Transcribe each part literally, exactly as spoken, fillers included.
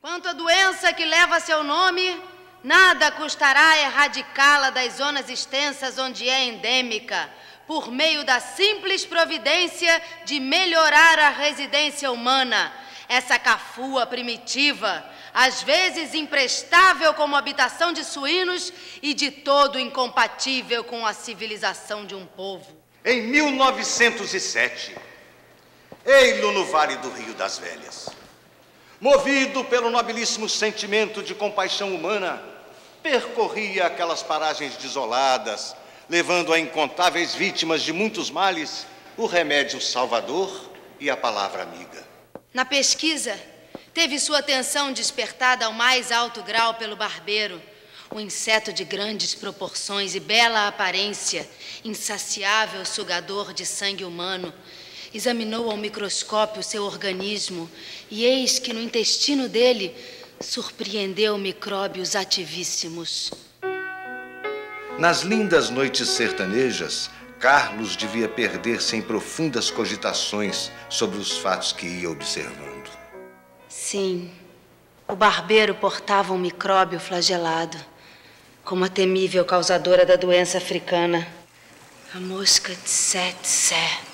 Quanto à doença que leva seu nome, nada custará erradicá-la das zonas extensas onde é endêmica, por meio da simples providência de melhorar a residência humana, essa cafua primitiva, às vezes imprestável como habitação de suínos e de todo incompatível com a civilização de um povo. Em mil novecentos e sete, ei-lo no Vale do Rio das Velhas. Movido pelo nobilíssimo sentimento de compaixão humana, percorria aquelas paragens desoladas, levando a incontáveis vítimas de muitos males o remédio salvador e a palavra amiga. Na pesquisa, teve sua atenção despertada ao mais alto grau pelo barbeiro, um inseto de grandes proporções e bela aparência, insaciável sugador de sangue humano. Examinou ao microscópio seu organismo e eis que no intestino dele surpreendeu micróbios ativíssimos. Nas lindas noites sertanejas, Carlos devia perder-se em profundas cogitações sobre os fatos que ia observando. Sim, o barbeiro portava um micróbio flagelado, como a temível causadora da doença africana, a mosca tsetse.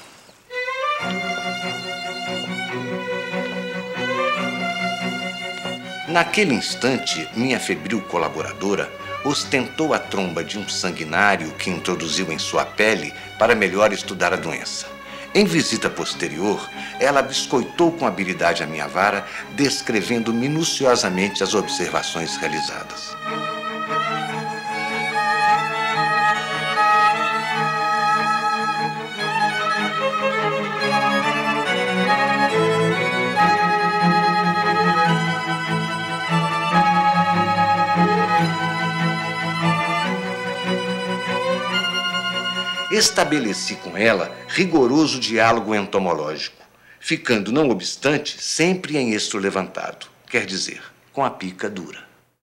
Naquele instante, minha febril colaboradora ostentou a tromba de um sanguinário que introduziu em sua pele para melhor estudar a doença. Em visita posterior, ela biscoitou com habilidade a minha vara, descrevendo minuciosamente as observações realizadas. Estabeleci com ela rigoroso diálogo entomológico, ficando, não obstante, sempre em estro levantado, quer dizer, com a pica dura.